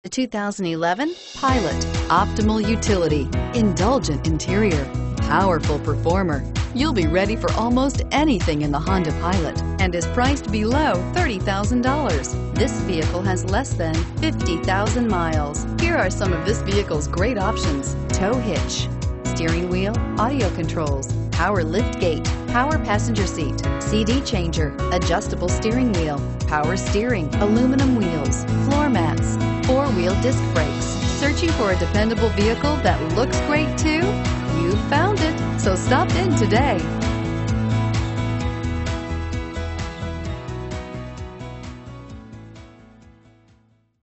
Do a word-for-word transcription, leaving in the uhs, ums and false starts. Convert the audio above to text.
The two thousand eleven Pilot. Optimal utility, indulgent interior, powerful performer. You'll be ready for almost anything in the Honda Pilot and is priced below thirty thousand dollars. This vehicle has less than fifty thousand miles. Here are some of this vehicle's great options: tow hitch, steering wheel audio controls, power lift gate, power passenger seat, C D changer, adjustable steering wheel, power steering, aluminum wheels, floor mats, four-wheel disc brakes. Searching for a dependable vehicle that looks great too? You found it, so stop in today.